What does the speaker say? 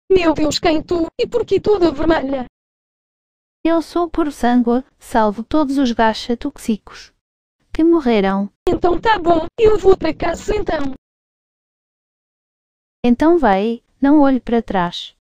Meu Deus, quem tu? E por que toda vermelha? Eu sou por sangue, salvo todos os gacha tóxicos que morreram. Então tá bom, eu vou para casa então. Então vai, não olhe para trás.